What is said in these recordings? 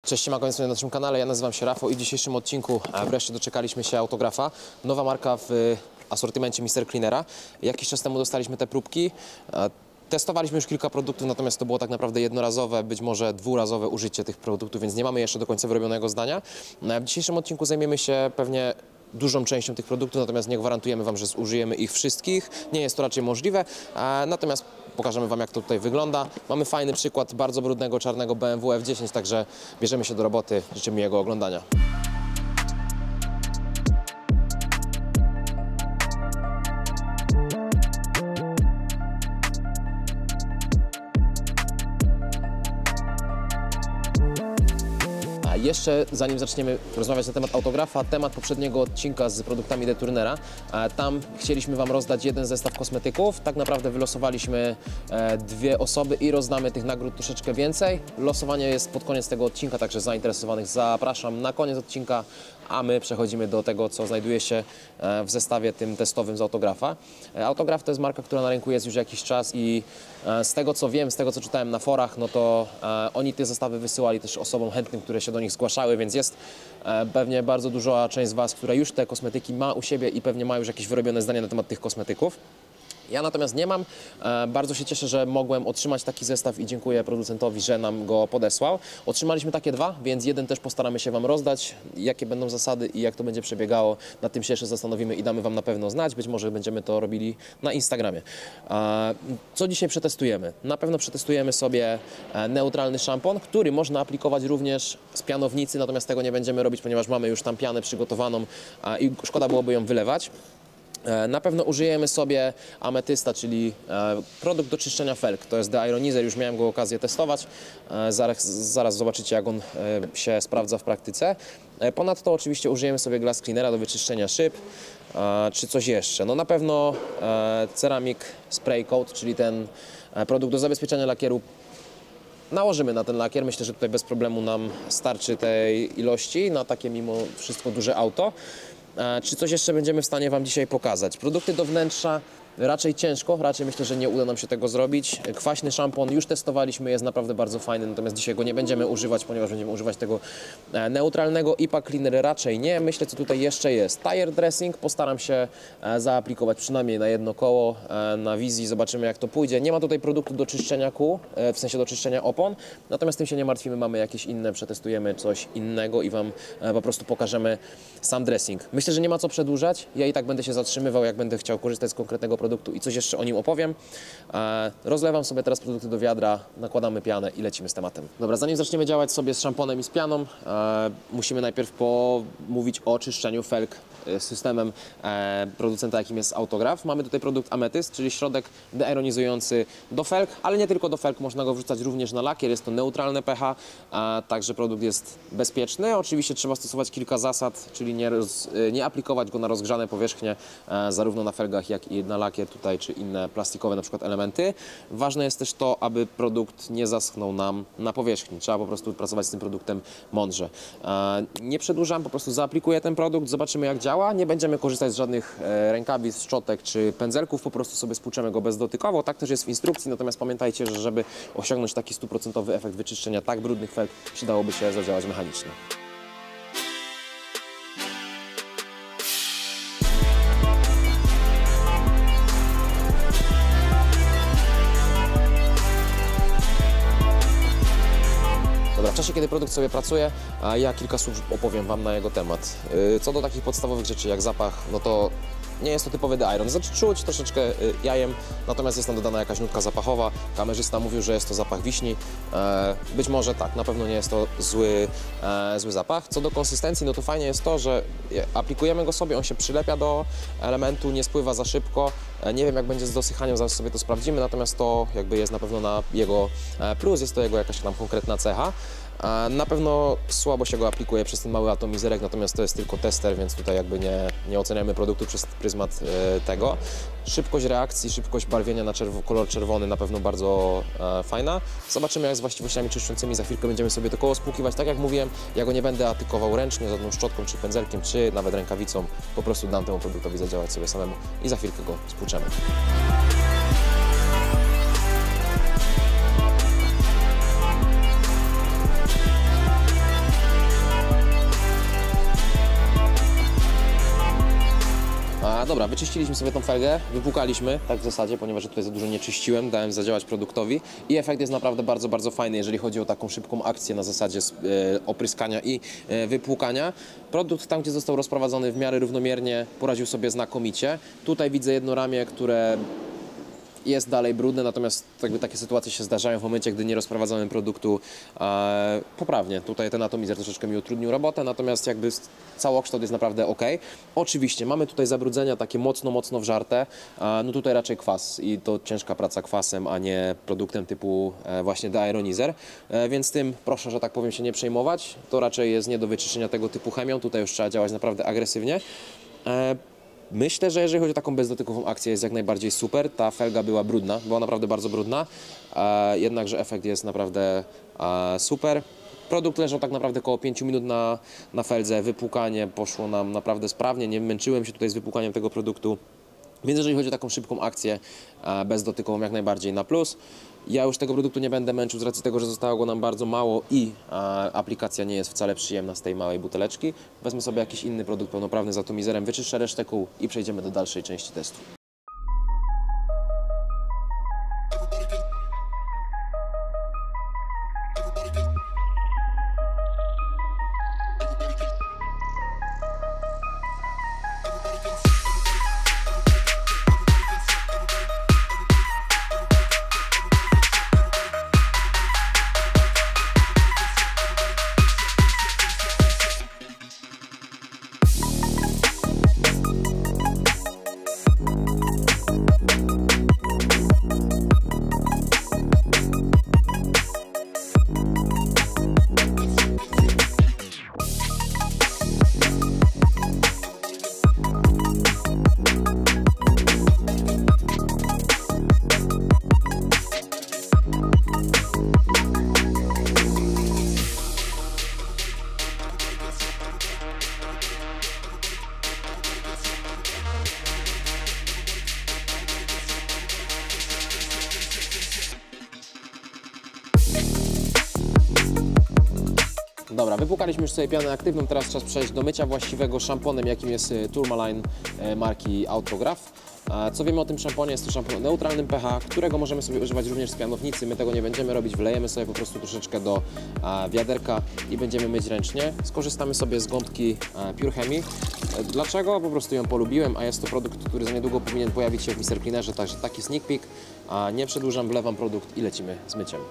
Cześć, siema, koniec na naszym kanale, ja nazywam się Rafał i w dzisiejszym odcinku wreszcie doczekaliśmy się autografa. Nowa marka w asortymencie Mr. Cleanera. Jakiś czas temu dostaliśmy te próbki. Testowaliśmy już kilka produktów, natomiast to było tak naprawdę jednorazowe, być może dwurazowe użycie tych produktów, więc nie mamy jeszcze do końca wyrobionego zdania. W dzisiejszym odcinku zajmiemy się pewnie dużą częścią tych produktów, natomiast nie gwarantujemy Wam, że zużyjemy ich wszystkich. Nie jest to raczej możliwe, natomiast pokażemy Wam, jak to tutaj wygląda. Mamy fajny przykład bardzo brudnego, czarnego BMW F10, także bierzemy się do roboty. Życzę miłego oglądania. Jeszcze zanim zaczniemy rozmawiać na temat autografa, temat poprzedniego odcinka z produktami Deturnera. Tam chcieliśmy Wam rozdać jeden zestaw kosmetyków. Tak naprawdę wylosowaliśmy dwie osoby i rozdamy tych nagród troszeczkę więcej. Losowanie jest pod koniec tego odcinka, także zainteresowanych zapraszam na koniec odcinka, a my przechodzimy do tego, co znajduje się w zestawie tym testowym z autografa. Autograf to jest marka, która na rynku jest już jakiś czas i z tego co wiem, z tego co czytałem na forach, no to oni te zestawy wysyłali też osobom chętnym, które się do nich zgłaszały, więc jest pewnie bardzo duża część z Was, która już te kosmetyki ma u siebie i pewnie ma już jakieś wyrobione zdanie na temat tych kosmetyków. Ja natomiast nie mam. Bardzo się cieszę, że mogłem otrzymać taki zestaw i dziękuję producentowi, że nam go podesłał. Otrzymaliśmy takie dwa, więc jeden też postaramy się Wam rozdać. Jakie będą zasady i jak to będzie przebiegało, nad tym się jeszcze zastanowimy i damy Wam na pewno znać. Być może będziemy to robili na Instagramie. Co dzisiaj przetestujemy? Na pewno przetestujemy sobie neutralny szampon, który można aplikować również z pianownicy, natomiast tego nie będziemy robić, ponieważ mamy już tam pianę przygotowaną i szkoda byłoby ją wylewać. Na pewno użyjemy sobie ametysta, czyli produkt do czyszczenia felg. To jest The Ironizer, już miałem go okazję testować. Zaraz zobaczycie, jak on się sprawdza w praktyce. Ponadto oczywiście użyjemy sobie Glass Cleanera do wyczyszczenia szyb, czy coś jeszcze. No na pewno Ceramic Spray Coat, czyli ten produkt do zabezpieczenia lakieru. Nałożymy na ten lakier, myślę, że tutaj bez problemu nam starczy tej ilości na takie mimo wszystko duże auto. Czy coś jeszcze będziemy w stanie Wam dzisiaj pokazać? Produkty do wnętrza raczej ciężko, raczej myślę, że nie uda nam się tego zrobić. Kwaśny szampon już testowaliśmy, jest naprawdę bardzo fajny, natomiast dzisiaj go nie będziemy używać, ponieważ będziemy używać tego neutralnego. IPA Cleaner raczej nie. Myślę, co tutaj jeszcze jest. Tire dressing postaram się zaaplikować przynajmniej na jedno koło na wizji, zobaczymy, jak to pójdzie. Nie ma tutaj produktu do czyszczenia kół, w sensie do czyszczenia opon, natomiast tym się nie martwimy, mamy jakieś inne, przetestujemy coś innego i Wam po prostu pokażemy sam dressing. Myślę, że nie ma co przedłużać, ja i tak będę się zatrzymywał, jak będę chciał korzystać z konkretnego produktu i coś jeszcze o nim opowiem. Rozlewam sobie teraz produkty do wiadra, nakładamy pianę i lecimy z tematem. Dobra, zanim zaczniemy działać sobie z szamponem i z pianą, musimy najpierw pomówić o czyszczeniu felg systemem producenta, jakim jest Autograf. Mamy tutaj produkt Ametyst, czyli środek deironizujący do felg, ale nie tylko do felg, można go wrzucać również na lakier, jest to neutralne pH, także produkt jest bezpieczny. Oczywiście trzeba stosować kilka zasad, czyli nie aplikować go na rozgrzane powierzchnie, zarówno na felgach, jak i na lakier tutaj, czy inne plastikowe na przykład elementy. Ważne jest też to, aby produkt nie zaschnął nam na powierzchni. Trzeba po prostu pracować z tym produktem mądrze. Nie przedłużam, po prostu zaaplikuję ten produkt, zobaczymy, jak działa. Nie będziemy korzystać z żadnych rękawic, szczotek czy pędzelków, po prostu sobie spłuczemy go bezdotykowo. Tak też jest w instrukcji, natomiast pamiętajcie, że żeby osiągnąć taki 100% efekt wyczyszczenia tak brudnych felg, przydałoby się zadziałać mechanicznie. W czasie, kiedy produkt sobie pracuje, ja kilka słów opowiem Wam na jego temat. Co do takich podstawowych rzeczy jak zapach, no to nie jest to typowy The Iron. Znaczy czuć troszeczkę jajem, natomiast jest tam dodana jakaś nutka zapachowa. Kamerzysta mówił, że jest to zapach wiśni. Być może tak, na pewno nie jest to zły zapach. Co do konsystencji, no to fajnie jest to, że aplikujemy go sobie, on się przylepia do elementu, nie spływa za szybko. Nie wiem, jak będzie z dosychaniem, zaraz sobie to sprawdzimy, natomiast to jakby jest na pewno na jego plus, jest to jego jakaś tam konkretna cecha. Na pewno słabo się go aplikuje przez ten mały atomizerek, natomiast to jest tylko tester, więc tutaj jakby nie oceniamy produktu przez pryzmat tego. Szybkość reakcji, szybkość barwienia na kolor czerwony na pewno bardzo fajna. Zobaczymy, jak z właściwościami czyszczącymi, za chwilkę będziemy sobie to koło spłukiwać. Tak jak mówiłem, ja go nie będę atykował ręcznie, żadną szczotką czy pędzelkiem, czy nawet rękawicą. Po prostu dam temu produktowi zadziałać sobie samemu i za chwilkę go spłuczemy. Dobra, wyczyściliśmy sobie tą felgę, wypłukaliśmy, tak w zasadzie, ponieważ tutaj za dużo nie czyściłem, dałem zadziałać produktowi i efekt jest naprawdę bardzo, bardzo fajny, jeżeli chodzi o taką szybką akcję na zasadzie opryskania i wypłukania. Produkt tam, gdzie został rozprowadzony w miarę równomiernie, poradził sobie znakomicie. Tutaj widzę jedno ramię, które jest dalej brudne, natomiast jakby takie sytuacje się zdarzają w momencie, gdy nie rozprowadzamy produktu poprawnie. Tutaj ten atomizer troszeczkę mi utrudnił robotę, natomiast jakby całokształt jest naprawdę ok. Oczywiście mamy tutaj zabrudzenia takie mocno wżarte, no tutaj raczej kwas i to ciężka praca kwasem, a nie produktem typu właśnie deironizer, więc tym proszę, że tak powiem, się nie przejmować. To raczej jest nie do wyczyszczenia tego typu chemią, tutaj już trzeba działać naprawdę agresywnie. Myślę, że jeżeli chodzi o taką bezdotykową akcję, jest jak najbardziej super. Ta felga była brudna, była naprawdę bardzo brudna, jednakże efekt jest naprawdę super. Produkt leżał tak naprawdę około 5 minut na feldze, wypłukanie poszło nam naprawdę sprawnie, nie męczyłem się tutaj z wypłukaniem tego produktu. Więc jeżeli chodzi o taką szybką akcję bezdotykową, jak najbardziej na plus. Ja już tego produktu nie będę męczył z racji tego, że zostało go nam bardzo mało i aplikacja nie jest wcale przyjemna z tej małej buteleczki. Wezmę sobie jakiś inny produkt pełnoprawny z atomizerem, wyczyszczę resztę kół i przejdziemy do dalszej części testu. Dobra, wypłukaliśmy już sobie pianę aktywną, teraz czas przejść do mycia właściwego szamponem, jakim jest Tourmaline marki Autograph. Co wiemy o tym szamponie? Jest to szampon o neutralnym pH, którego możemy sobie używać również z pianownicy. My tego nie będziemy robić, wlejemy sobie po prostu troszeczkę do wiaderka i będziemy myć ręcznie. Skorzystamy sobie z gąbki Pure Chemii. Dlaczego? Po prostu ją polubiłem, a jest to produkt, który za niedługo powinien pojawić się w Mr. Cleanerze, także taki sneak peek. Nie przedłużam, wlewam produkt i lecimy z myciem.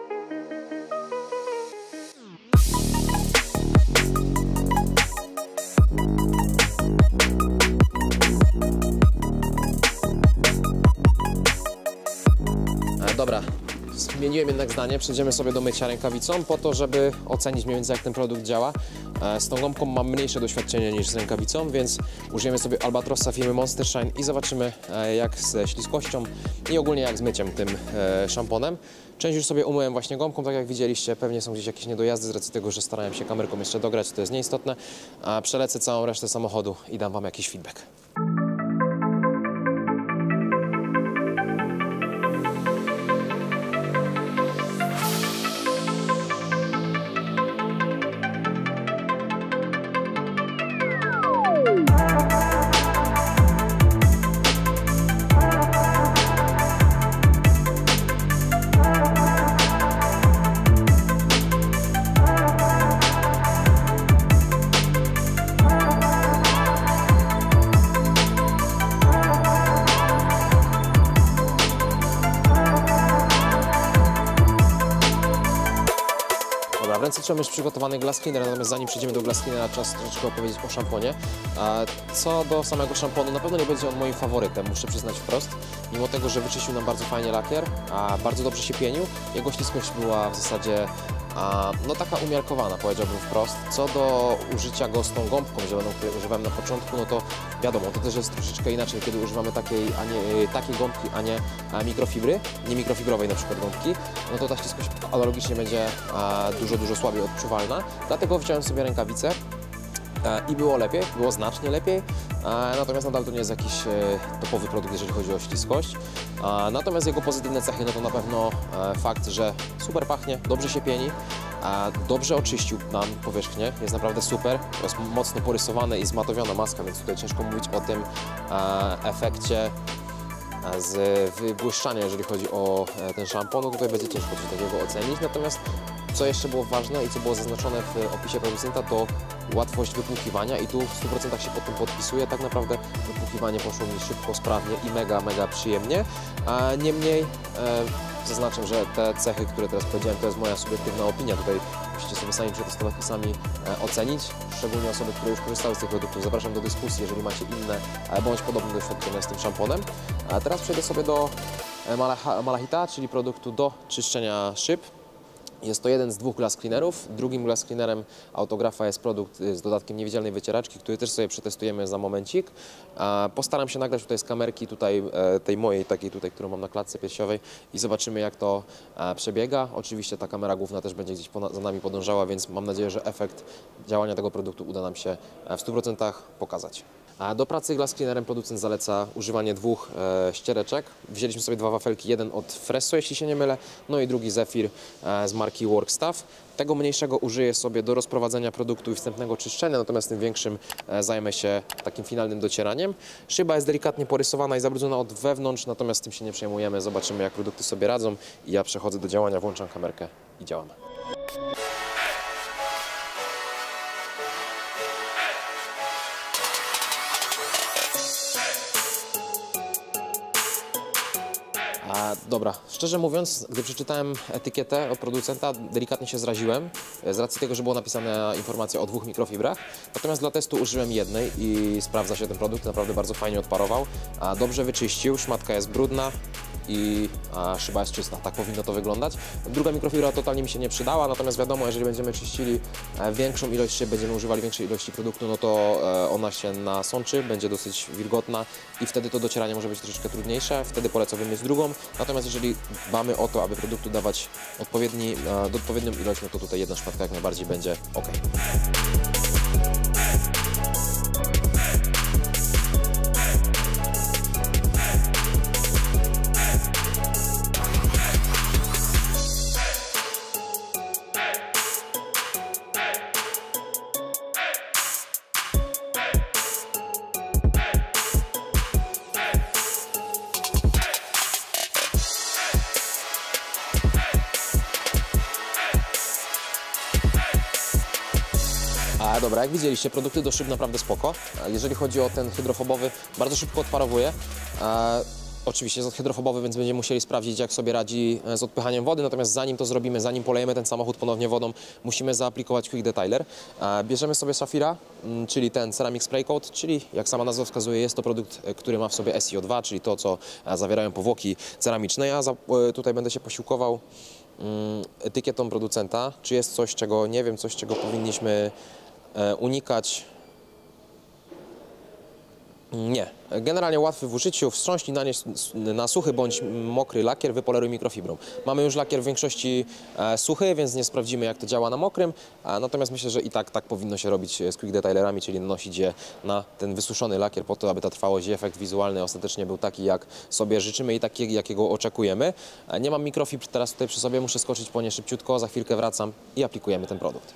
Dobra, zmieniłem jednak zdanie, przejdziemy sobie do mycia rękawicą po to, żeby ocenić mniej więcej, jak ten produkt działa. Z tą gąbką mam mniejsze doświadczenie niż z rękawicą, więc użyjemy sobie Albatrossa firmy Monster Shine i zobaczymy, jak ze śliskością i ogólnie jak z myciem tym szamponem. Część już sobie umyłem właśnie gąbką, tak jak widzieliście, pewnie są gdzieś jakieś niedojazdy z racji tego, że starałem się kamerką jeszcze dograć, to jest nieistotne. Przelecę całą resztę samochodu i dam Wam jakiś feedback. W ręce trzeba mieć przygotowany glass cleaner, natomiast zanim przejdziemy do glass cleanera, czas troszeczkę opowiedzieć o szamponie. Co do samego szamponu, na pewno nie będzie on moim faworytem, muszę przyznać wprost. Mimo tego, że wyczyścił nam bardzo fajnie lakier, a bardzo dobrze się pienił, jego śliskość była w zasadzie no taka umiarkowana, powiedziałbym wprost. Co do użycia go z tą gąbką zieloną, której używałem na początku, no to wiadomo, to też jest troszeczkę inaczej, kiedy używamy takiej gąbki, a nie mikrofibry, nie mikrofibrowej na przykład gąbki, no to ta śliskość analogicznie będzie dużo słabiej odczuwalna. Dlatego wziąłem sobie rękawice i było lepiej, było znacznie lepiej, natomiast nadal to nie jest jakiś topowy produkt, jeżeli chodzi o śliskość. Natomiast jego pozytywne cechy, no to na pewno fakt, że super pachnie, dobrze się pieni, dobrze oczyścił nam powierzchnię, jest naprawdę super, jest mocno porysowane i zmatowiona maska, więc tutaj ciężko mówić o tym efekcie z wybłyszczania, jeżeli chodzi o ten szampon, no tutaj będzie ciężko coś takiego ocenić. Natomiast co jeszcze było ważne i co było zaznaczone w opisie producenta, to łatwość wypłukiwania i tu w 100% się pod tym podpisuję. Tak naprawdę wypłukiwanie poszło mi szybko, sprawnie i mega przyjemnie. Niemniej zaznaczam, że te cechy, które teraz powiedziałem, to jest moja subiektywna opinia. Tutaj musicie sobie sami przetestować i sami ocenić. Szczególnie osoby, które już korzystały z tych produktów. Zapraszam do dyskusji, jeżeli macie inne bądź podobne doświadczenia z tym szamponem. A teraz przejdę sobie do Malahita, czyli produktu do czyszczenia szyb. Jest to jeden z 2 glass cleanerów. Drugim glass cleanerem Autografa jest produkt z dodatkiem niewidzialnej wycieraczki, który też sobie przetestujemy za momencik. Postaram się nagrać tutaj z kamerki tej mojej, takiej tutaj, którą mam na klatce piersiowej i zobaczymy, jak to przebiega. Oczywiście ta kamera główna też będzie gdzieś za nami podążała, więc mam nadzieję, że efekt działania tego produktu uda nam się w 100% pokazać. Do pracy glass cleanerem producent zaleca używanie 2 ściereczek. Wzięliśmy sobie 2 wafelki, jeden od Fresso, jeśli się nie mylę, no i drugi Zephyr z marki Workstuff. Tego mniejszego użyję sobie do rozprowadzenia produktu i wstępnego czyszczenia, natomiast tym większym zajmę się takim finalnym docieraniem. Szyba jest delikatnie porysowana i zabrudzona od wewnątrz, natomiast tym się nie przejmujemy. Zobaczymy, jak produkty sobie radzą i ja przechodzę do działania, włączam kamerkę i działamy. Dobra, szczerze mówiąc, gdy przeczytałem etykietę od producenta, delikatnie się zraziłem, z racji tego, że była napisana informacja o 2 mikrofibrach. Natomiast dla testu użyłem jednej i sprawdza się ten produkt, naprawdę bardzo fajnie odparował. Dobrze wyczyścił, szmatka jest brudna i szyba jest czysta. Tak powinno to wyglądać. Druga mikrofibra totalnie mi się nie przydała, natomiast wiadomo, jeżeli będziemy czyścili większą ilość szyb, będziemy używali większej ilości produktu, no to ona się nasączy, będzie dosyć wilgotna i wtedy to docieranie może być troszeczkę trudniejsze. Wtedy polecam wymienić drugą. Natomiast jeżeli dbamy o to, aby produktu dawać odpowiednią ilość, no to tutaj jedna szmatka jak najbardziej będzie ok. Dobra, jak widzieliście, produkty do szyb naprawdę spoko. Jeżeli chodzi o ten hydrofobowy, bardzo szybko odparowuje. Oczywiście jest hydrofobowy, więc będziemy musieli sprawdzić, jak sobie radzi z odpychaniem wody. Natomiast zanim to zrobimy, zanim polejemy ten samochód ponownie wodą, musimy zaaplikować Quick Detailer. Bierzemy sobie Saphira, czyli ten Ceramic Spray Coat, czyli jak sama nazwa wskazuje, jest to produkt, który ma w sobie SiO2, czyli to, co zawierają powłoki ceramiczne. Ja tutaj będę się posiłkował etykietą producenta, czy jest coś, czego nie wiem, coś, czego powinniśmy unikać. Nie. Generalnie łatwy w użyciu, wstrząśnij na suchy bądź mokry lakier, wypoleruj mikrofibrą. Mamy już lakier w większości suchy, więc nie sprawdzimy, jak to działa na mokrym, natomiast myślę, że i tak powinno się robić z Quick Detailerami, czyli nanosić je na ten wysuszony lakier po to, aby ta trwałość i efekt wizualny ostatecznie był taki, jak sobie życzymy i taki, jakiego oczekujemy. Nie mam mikrofibr teraz tutaj przy sobie, muszę skoczyć po nie szybciutko, za chwilkę wracam i aplikujemy ten produkt.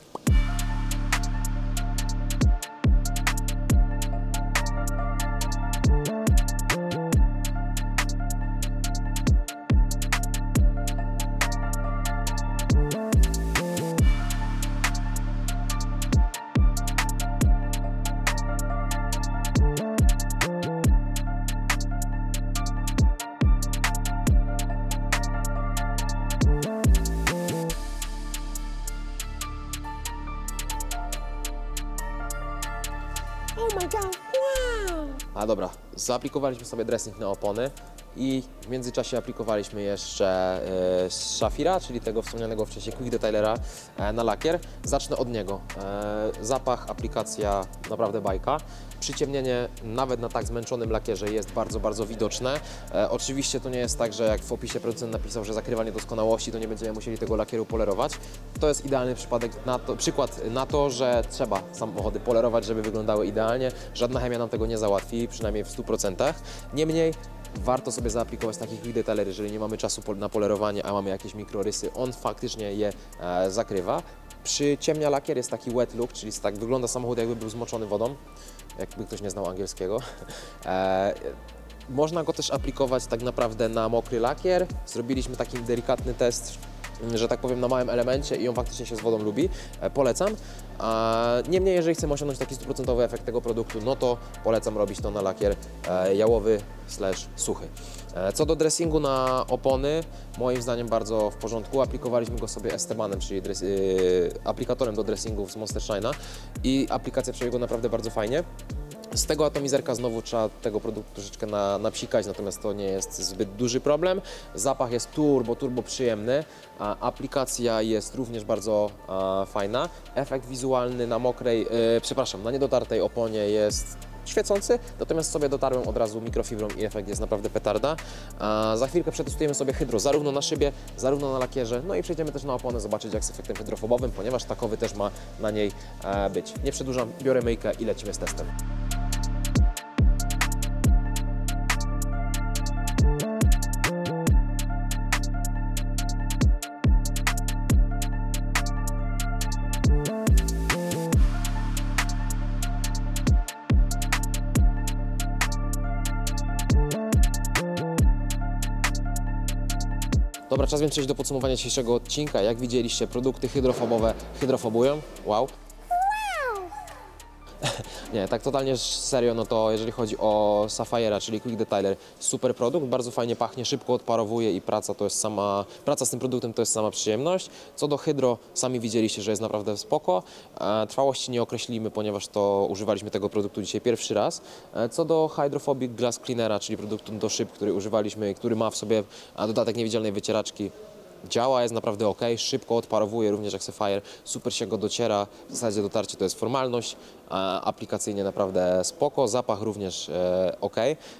Oh my god, wow! Dobra, zaaplikowaliśmy sobie dressing na opony i w międzyczasie aplikowaliśmy jeszcze Saphira, czyli tego wspomnianego wcześniej Quick Detailera na lakier. Zacznę od niego. Zapach, aplikacja, naprawdę bajka. Przyciemnienie nawet na tak zmęczonym lakierze jest bardzo widoczne. Oczywiście to nie jest tak, że jak w opisie producent napisał, że zakrywa niedoskonałości, to nie będziemy musieli tego lakieru polerować. To jest idealny przykład na to, że trzeba samochody polerować, żeby wyglądały idealnie. Żadna chemia nam tego nie załatwi, przynajmniej w 100%. Niemniej warto sobie zaaplikować taki quick detailer, jeżeli nie mamy czasu na polerowanie, a mamy jakieś mikrorysy, on faktycznie je zakrywa. Przyciemnia lakier, jest taki wet look, czyli tak wygląda samochód, jakby był zmoczony wodą, jakby ktoś nie znał angielskiego. Można go też aplikować tak naprawdę na mokry lakier. Zrobiliśmy taki delikatny test, że tak powiem, na małym elemencie i on faktycznie się z wodą lubi. Polecam. Niemniej, jeżeli chcemy osiągnąć taki 100% efekt tego produktu, no to polecam robić to na lakier jałowy / suchy. Co do dressingu na opony, moim zdaniem bardzo w porządku. Aplikowaliśmy go sobie Estebanem, czyli aplikatorem do dressingów z Monster Shine'a i aplikacja przebiegła naprawdę bardzo fajnie. Z tego atomizerka znowu trzeba tego produktu troszeczkę napsikać, natomiast to nie jest zbyt duży problem. Zapach jest turbo przyjemny, a aplikacja jest również bardzo fajna. Efekt wizualny na mokrej, na niedotartej oponie jest świecący, natomiast sobie dotarłem od razu mikrofibrą i efekt jest naprawdę petarda. Za chwilkę przetestujemy sobie hydro, zarówno na szybie, zarówno na lakierze, no i przejdziemy też na oponę, zobaczyć jak z efektem hydrofobowym, ponieważ takowy też ma na niej być. Nie przedłużam, biorę myjkę i lecimy z testem. Dobra, czas więc przejść do podsumowania dzisiejszego odcinka. Jak widzieliście, produkty hydrofobowe hydrofobują. Wow. Nie, tak totalnie serio, no to jeżeli chodzi o Safire'a, czyli Quick Detailer, super produkt, bardzo fajnie pachnie, szybko odparowuje i praca z tym produktem to jest sama przyjemność. Co do hydro, sami widzieliście, że jest naprawdę spoko. Trwałości nie określimy, ponieważ to używaliśmy tego produktu dzisiaj pierwszy raz. Co do Hydrophobic Glass Cleanera, czyli produktu do szyb, który używaliśmy, który ma w sobie dodatek niewidzialnej wycieraczki, działa, jest naprawdę ok, szybko odparowuje, również jak Sapphire, super się go dociera, w zasadzie dotarcie to jest formalność, aplikacyjnie naprawdę spoko, zapach również ok.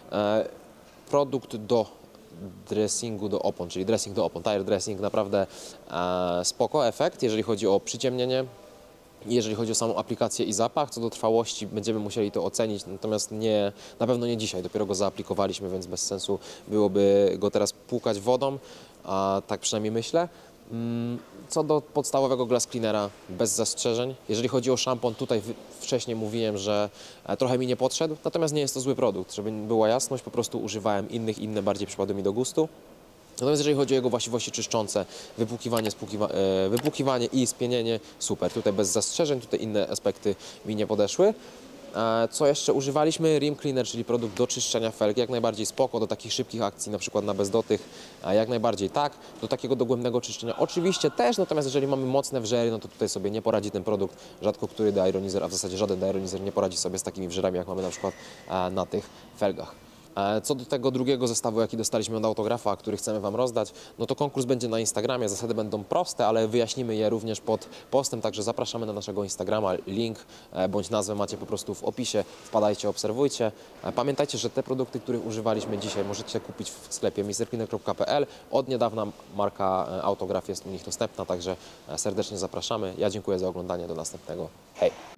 Produkt do dressingu do opon, czyli dressing do opon, tire dressing, naprawdę spoko efekt, jeżeli chodzi o przyciemnienie. Jeżeli chodzi o samą aplikację i zapach, co do trwałości będziemy musieli to ocenić, natomiast na pewno nie dzisiaj, dopiero go zaaplikowaliśmy, więc bez sensu byłoby go teraz płukać wodą, tak przynajmniej myślę. Co do podstawowego Glass Cleanera, bez zastrzeżeń. Jeżeli chodzi o szampon, tutaj wcześniej mówiłem, że trochę mi nie podszedł, natomiast nie jest to zły produkt, żeby była jasność, po prostu używałem inne bardziej przypadły mi do gustu. Natomiast jeżeli chodzi o jego właściwości czyszczące, wypłukiwanie i spienienie, super, tutaj bez zastrzeżeń, tutaj inne aspekty mi nie podeszły. Co jeszcze używaliśmy? Rim Cleaner, czyli produkt do czyszczenia felg, jak najbardziej spoko, do takich szybkich akcji, na przykład na bezdotych, jak najbardziej tak. Do takiego dogłębnego czyszczenia oczywiście też, natomiast jeżeli mamy mocne wrzery, no to tutaj sobie nie poradzi ten produkt, rzadko który deironizer, a w zasadzie żaden deironizer nie poradzi sobie z takimi wrzerami, jak mamy na przykład na tych felgach. Co do tego drugiego zestawu, jaki dostaliśmy od autografa, który chcemy Wam rozdać, no to konkurs będzie na Instagramie, zasady będą proste, ale wyjaśnimy je również pod postem, także zapraszamy na naszego Instagrama, link bądź nazwę macie po prostu w opisie, wpadajcie, obserwujcie. Pamiętajcie, że te produkty, których używaliśmy dzisiaj, możecie kupić w sklepie mrcleaner.pl. Od niedawna marka Autograf jest u nich dostępna, także serdecznie zapraszamy. Ja dziękuję za oglądanie, do następnego. Hej!